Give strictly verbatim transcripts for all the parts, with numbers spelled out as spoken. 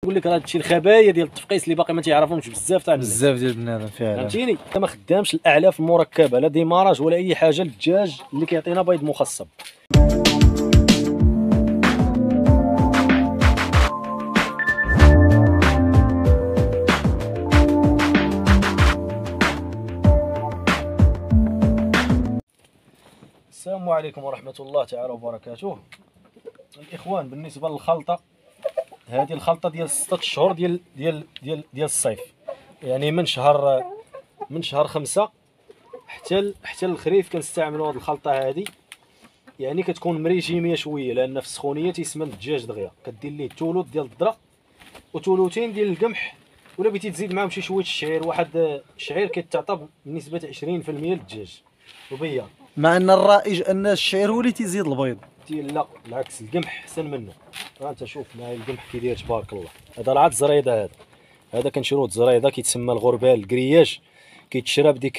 نقول لك راه هادشي الخبايا ديال التفقيس اللي باقي ما تيعرفهمش بزاف تاع الناس. بزاف ديال البنادم فعلا فهمتيني. انت ما خدامش الاعلاف المركبه لا ديماراج ولا اي حاجه للدجاج اللي كيعطينا بيض مخصب. السلام عليكم ورحمه الله تعالى وبركاته. الاخوان، بالنسبه للخلطه، هذه الخلطه ديال ستة شهور ديال ديال ديال ديال الصيف، يعني من شهر من شهر خمسة حتى حتى الخريف كنستعملوا هذه الخلطه هذه. يعني كتكون مريجيميه شويه، لان في السخونيه تيسمن الدجاج دغيا. كدير ليه ثلث ديال الذره وثلثين ديال القمح، ولا بغيتي تزيد معاهم شي شويه الشعير. واحد الشعير كيتعطى بنسبه عشرين في المية للدجاج وبيض، مع ان الرائج ان الشعير هو اللي تيزيد البيض. لا بالعكس، القمح احسن منه. ها انت شوف معايا القمح كي داير تبارك الله. هذا راه الزريده، هذا هذا كنشروه الزريده، كيتسمى الغربال الكرياج. كيتشرى بديك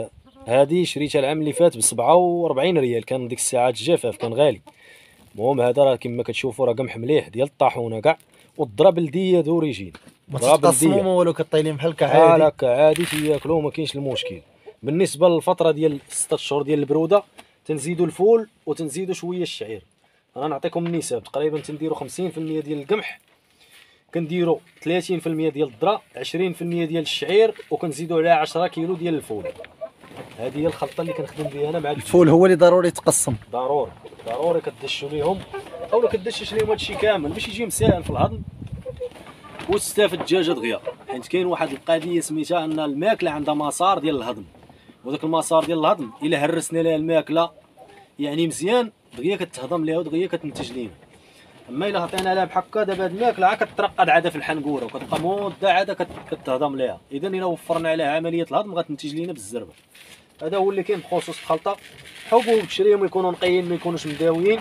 هذه شريتها العام اللي فات ب سبعة وأربعين ريال، كان ديك الساعات الجفاف كان غالي. المهم هذا راه كما كتشوفوا راه قمح مليح ديال الطاحونه كاع، والذره بلديه دوريجين. ما تقسموا ما والو، كطيلين بحال هكا عادي. هكا عادي تياكلوا، ما كاينش المشكل. بالنسبه للفتره ديال ستة شهور ديال البروده تنزيدوا الفول وتنزيدوا شويه الشعير. انا نعطيكم النسب تقريبا. تنديروا خمسين في المية ديال القمح، كنديروا ثلاثين في المية ديال الذره، عشرين في المية ديال الشعير، وكنزيدوا عليها عشرة كيلو ديال الفول. هذه هي الخلطه اللي كنخدم بها انا مع الفول. هو اللي ضروري يتقسم، ضروري ضروري كدشوا ليهم، او لا كدشش ليهم هادشي كامل باش يجي مسائل في الهضم وتستافد الدجاجه دغيا. حيت كاين واحد القضيه سميتها ان الماكله عندها مسار ديال الهضم، وداك المسار ديال الهضم الا هرسنا لها الماكله يعني مزيان دغيا كتهضم ليها ودغيا كتنتج لينا. اما الا عطينا لها بحال هكا دابا هاد الماكله عا كترقد عاده في الحنقوره وكتبقى مده عاده كتهضم ليها. اذا الا وفرنا عليها عمليه الهضم غتنتج لينا بالزربه. هذا هو اللي كاين بخصوص الخلطه. حبوا تشريهم يكونوا نقيين، ما يكونوش مداويين،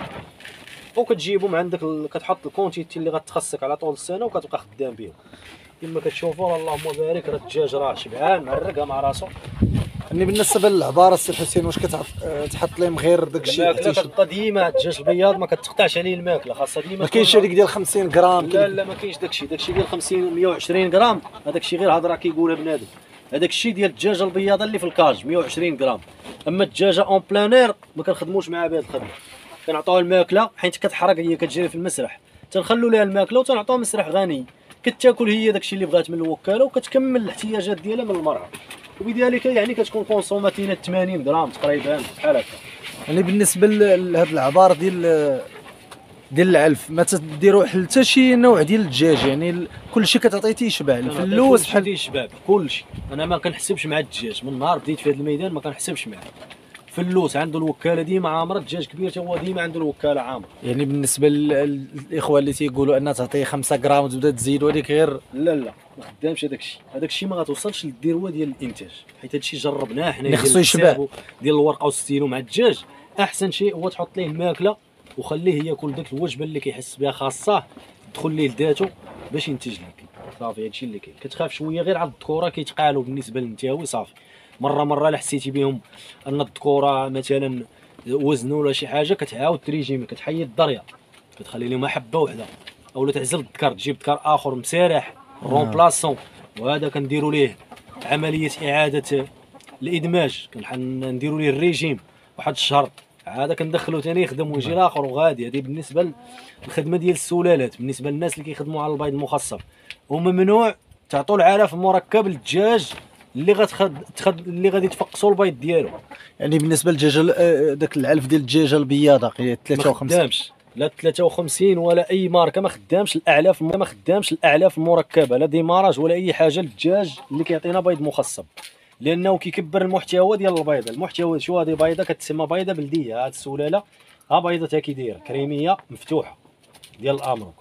وكتجيبهم عندك ال... كتحط الكونتيتي اللي غتخصك على طول السنه وكتبقى خدام بهم. كما كتشوفوا اللهم بارك، راه الدجاج راه شبعان معرقه مع راسو. يعني بالنسبه للعباره السي حسين، واش كتحط لهم غير داك الشيء؟ الماكله كتبقى ديما الدجاج البياض ما كتقطعش عليه الماكله، خاصها ديما. ما كاينش هذيك ديال خمسين غرام؟ لا لا ما كاينش داكشي. داكشي ديال خمسين مية وعشرين غرام هذاك الشيء غير هضره كيقولها بنادم. هذاك الشيء ديال الدجاجه البياضه اللي في الكاج مية وعشرين غرام. اما الدجاجه اون بلانير ما كنخدموش معها بهذه الخدمه. كنعطيوها الماكله حيت كتحرق، هي كتجري في المسرح، تنخلوا لها الماكله وتنعطيوها مسرح غني، كتاكل هي داكشي اللي بغات من الوكاله وكتكمل الاحتياجات ديالها من المرعى. وبذلك يعني كتكون كونسوماتينا ثمانين غرام تقريبا بحال هكا. يعني بالنسبه لهاد العبار ديال ديال العلف، ما تديروا حتى شي نوع ديال الدجاج؟ يعني كلشي كتعطيه تيشبع؟ الفلوس بحال تيشبع كلشي. انا ما كنحسبش مع الدجاج من نهار بديت في هذا الميدان، ما كنحسبش معاه. فلوس عنده الوكاله ديما عامره، الدجاج كبير حتى هو ديما عنده الوكاله عامره. يعني بالنسبه للاخوه اللي تيقولوا ان تعطيه خمسة غرام وتبدا تزيد هذيك غير، لا لا ما خدامش هذاك الشيء. هذاك الشيء ما غتوصلش للذروه ديال الانتاج، حيت هذا الشيء جربناه حنا. خصو يشبع ديال الورقه والستيلو مع الدجاج. احسن شيء هو تحط ليه الماكله وخليه ياكل ديك الوجبه اللي كيحس بها خاصه، تدخل ليه لذاته باش ينتج لك. صافي هادشي اللي كاين. كتخاف شويه غير على الذكوره كيتقالوا بالنسبه للنتاوي. صافي مره مره الا حسيتي بهم ان الذكوره مثلا وزن ولا شي حاجه كتعاود تريجيمي، كتحيد الضريه، كتخلي لهم حبه وحده، اولا تعزل الذكر تجيب ذكر اخر مسارح رومبلاسون. وهذا كنديروا ليه عمليه اعاده الادماج، كنديروا ليه الريجيم واحد الشهر، عاد كندخلو ثاني يخدم ويجي الاخر وغادي. هذه بالنسبه للخدمه ديال السلالات. بالنسبه للناس اللي كيخدموا على البيض المخصب، وممنوع تعطوا العلف المركب للدجاج اللي غتخد تخد... اللي غادي تفقسوا البيض ديالو. يعني بالنسبه للدجاجه داك العلف ديال الدجاجه البياضه ثلاثة وخمسين ما خدامش، لا ثلاثة وخمسين ولا اي ماركه ما خدامش الاعلاف ما خدامش الاعلاف المركبه لا ديماراج ولا اي حاجه للدجاج اللي كيعطينا بيض مخصب، لانه كيكبر المحتوى ديال البيضه. المحتوى شو هذه بيضه كتسمى بيضه بلديه. هاد السلاله ها بيضتها كي دايره كريميه مفتوحه ديال الامروك.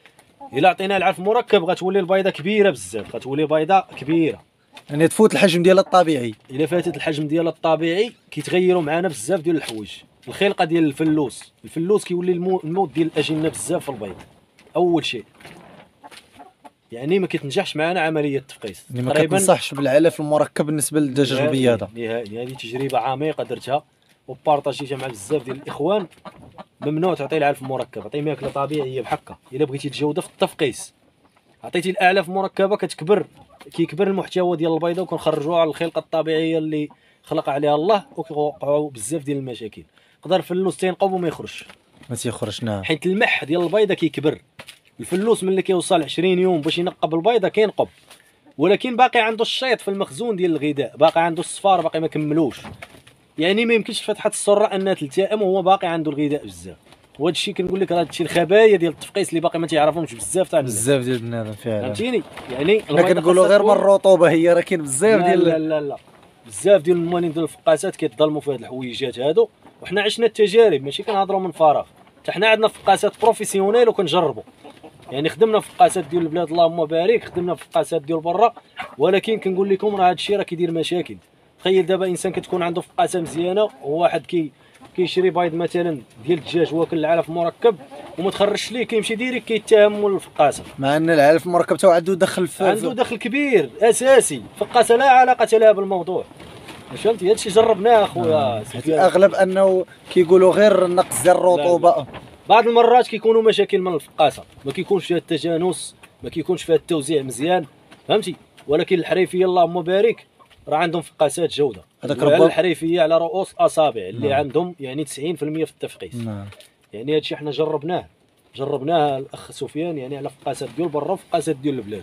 الا عطينا العلف مركب غتولي البيضه كبيره بزاف، غتولي بيضه كبيره، يعني تفوت الحجم ديالها الطبيعي. الا فاتت الحجم ديالها الطبيعي كيتغيروا معنا بزاف ديال الحوايج. الخلقه ديال الفلوس، الفلوس كيولي الموت ديال الاجنه بزاف في البيض اول شيء، يعني ما كيتنجحش معنا عمليه التفقيس. يعني ما كتنصحش بالعلف المركب بالنسبه للدجاج البياضه نهائي. هذه تجربه عميقه درتها وبارطاجيتها مع بزاف ديال الاخوان. ممنوع تعطي العلف مركب، عطي ماكله طبيعيه بحال هكا الا بغيتي الجوده في التفقيس. عطيتي الاعلاف مركبه كتكبر، كيكبر المحتوى ديال البيضه وكنخرجوها على الخلقه الطبيعيه اللي خلق عليها الله، وكيوقعوا بزاف ديال المشاكل. يقدر الفلوس تينقب وما يخرجش، ما تيخرجش. نعم. حيت المح ديال البيضه كيكبر. الفلوس ملي كيوصل عشرين يوم باش ينقب البيضه كينقب، ولكن باقي عنده الشيط في المخزون ديال الغذاء، باقي عنده الصفار باقي ما كملوش. يعني ما يمكنش فتحه السره انها تلتئم وهو باقي عنده الغذاء بزاف. وهذا الشيء كنقول لك راه هادشي الخبايا ديال التفقيس اللي باقي ما تيعرفهمش بزاف تاع الناس. بزاف ديال بنادم فعلا. فهمتيني؟ يعني حنا كنقولوا غير من الرطوبه، هي راه كاين بزاف لا ديال لا لا لا بزاف ديال الموالين ديال الفقاسات كيتظلموا في هاد الحويجات هادو، وحنا عشنا التجارب ماشي كنهضروا من فراغ. حتى حنا عندنا فقاسات بروفيسيونيل وكنجربوا، يعني خدمنا في فقاسات ديال البلاد اللهم بارك، خدمنا في فقاسات ديال برا، ولكن كنقول لكم راه هذا الشيء راه كيدير مشاكل. تخيل دابا انسان كتكون عنده فقاسه مزيانه وواحد كي كيشري بيض مثلا ديال الدجاج واكل العلف مركب وما تخرجش ليه، كيمشي ديريكت كيتهم الفقاسه، مع ان العلف مركب تا عنده دخل في عنده دخل كبير اساسي. فقاسه لا علاقه لها بالموضوع، فهمتي؟ هادشي جربناه اخويا. اغلب انه كيقولوا غير نقص ديال الرطوبه. بعض المرات كيكونوا مشاكل من الفقاسه، ما كيكونش فيها التجانس، ما كيكونش فيها التوزيع مزيان، فهمتي؟ ولكن الحريفيه اللهم بارك راه عندهم فقاسات جوده. هذاك ربما الحريفيه على رؤوس اصابع اللي نعم. عندهم يعني تسعين في المية في التفقيس. نعم. يعني هادشي حنا جربناه جربناه الاخ سفيان، يعني على فقاسات ديال برا وفقاسات ديال البلاد.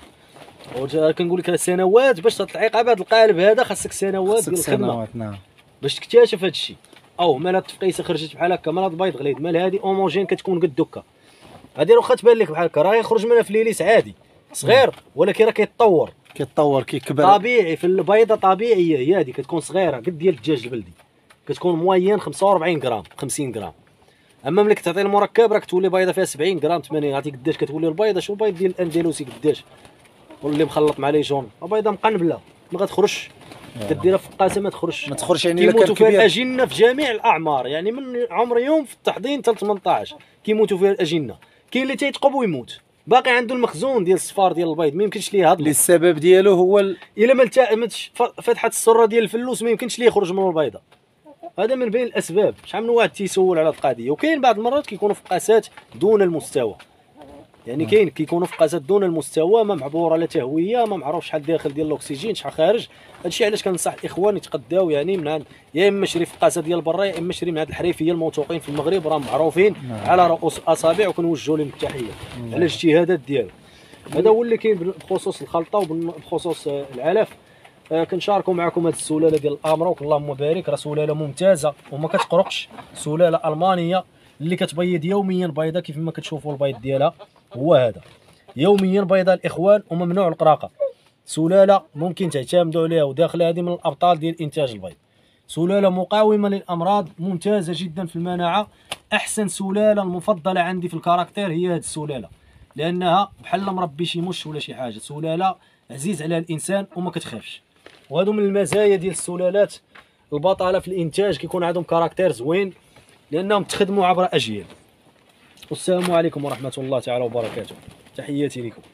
كنقول لك سنوات باش تطلعيق بهذا القالب هذا، خاصك سنوات ديال الخدمه نعم. باش تكتشف هذا الشيء. او مال التفقيسه خرجت بحال هكا، مال البيض غليظ، مال هذه اوموجين كتكون قد دوكا. هذه واخا تبان لك بحال هكا راه يخرج منها في ليليس عادي صغير، ولكن راه كيتطور كيتطور كيكبر طبيعي. في البيضه طبيعيه هي هذه كتكون صغيره قد ديال الدجاج البلدي، كتكون موين خمسة وأربعين غرام خمسين غرام. اما ملي كتعطي المركب راك تولي بيضه فيها سبعين غرام ثمانين. عرفتي قداش كتولي البيضه؟ شو البيض ديال الاندلسي قداش، واللي مخلط مع لي جون بيضه مقنبله ما غتخرجش، كديرها في فقاسه ما تخرجش ما تخرجش. يعني الا كيموتوا فيها الاجنه في جميع الاعمار، يعني من عمر يوم في التحضير حتى ثمنطاش كيموتوا فيها الاجنه. كاين اللي تيتقب ويموت، باقي عنده المخزون ديال الصفار ديال البيض ما يمكنش ليه هضم. السبب ديالو هو ال... الا ما التأمتش فتحه السره ديال الفلوس ما يمكنش ليه يخرج من البيضه. هذا من بين الاسباب. شحال من واحد تيسول على القضيه. وكاين بعض المرات كيكونوا فقاسات دون المستوى، يعني كاين كيكونوا فقاسات دون المستوى، ما معبوره لا تهويه، ما معروف شحال داخل ديال الاكسجين شحال خارج. هادشي علاش كنصح الاخوان يتقداو يعني من عند يا اما شري فقاسه ديال برا يا اما شري من عند الحريفيه الموثوقين في المغرب، راه معروفين نعم. على رؤوس الاصابع، وكنوجهوا لهم التحيه على الاجتهادات ديالو. هذا هو اللي كاين بخصوص الخلطه وبخصوص العلف. آه كنشاركوا معكم هذه السلاله ديال الامروك اللهم بارك، راه سلاله ممتازه وما كتقرقش، سلاله المانيه اللي كتبيض يوميا بيضه كيف ما كتشوفوا البيض ديالها هو هذا يوميا بيضه الاخوان، وممنوع القراقه. سلاله ممكن تعتمدوا عليها وداخله هذه من الابطال ديال انتاج البيض. سلاله مقاومه للامراض، ممتازه جدا في المناعه. احسن سلاله المفضله عندي في الكاركتير هي هذه السلاله، لانها بحال مربي شي مش ولا شي حاجه، سلاله عزيز على الانسان وما كتخافش. وهذو من المزايا ديال السلالات البطاله في الانتاج، كيكون عندهم كاركتير زوين لانهم تخدموا عبر اجيال. والسلام عليكم ورحمه الله تعالى وبركاته. تحياتي لكم.